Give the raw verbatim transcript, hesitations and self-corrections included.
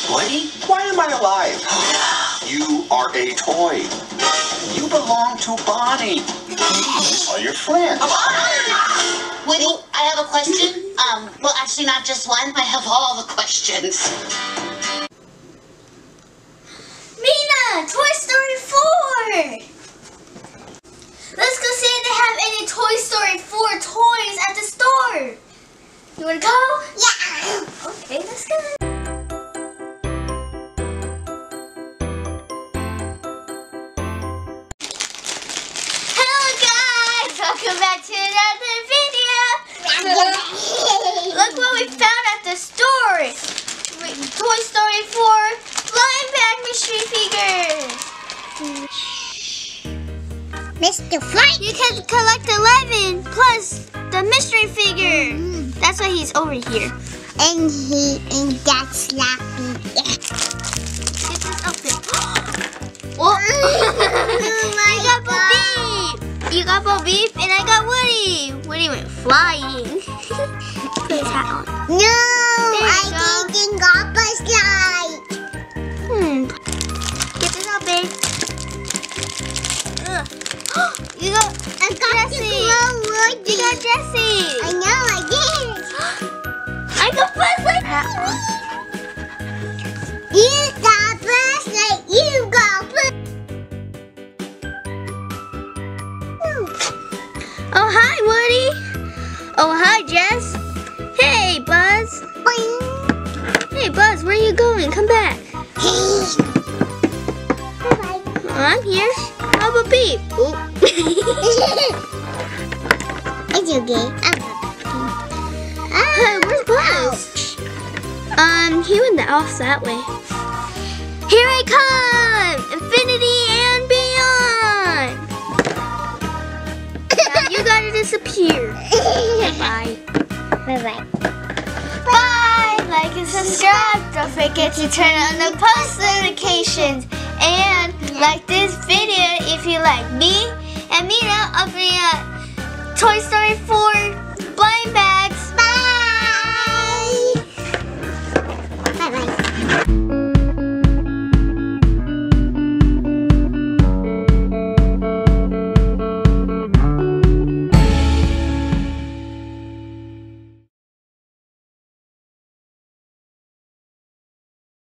Woody, why am I alive? You are a toy. You belong to Bonnie. These are your friends. Woody, I have a question. Um, well, actually, not just one. I have all the questions. Mina, Toy Story four. Let's go see if they have any Toy Story four toys at the store. You wanna go? Yeah. Okay, let's go. Welcome back to another video. Look what we found at the store. Toy Story four blind bag mystery figures. Mister Flight. You can collect eleven plus the mystery figure. Mm. That's why he's over here. And he and that's laughing. Get this open. Oh. You got Bobby. You got Bobby, and I got Woody. Woody went flying. Put his hat on. No, I didn't got Buzz Light. Hmm. Get this out, babe. Ugh. You got. I got Jessie. Woody. You got Jessie. I know, I did. I got Buzz Light. You got Buzz Light. You got Buzz. Oh, hi, Woody. Oh, hi, Jess. Hey, Buzz. Boing. Hey, Buzz, where are you going? Come back. Hey. Bye-bye. Oh, I'm here. How about Beep? Oh. It's okay. I'm Hey, where's Buzz? Um, he went the off that way. Here I come! Infinity and beyond! Now you gotta disappear. Bye. Bye-bye. Bye! Like and subscribe. Don't forget to turn on the post notifications. And like this video if you like me and Mina opening a Toy Story four blind bag.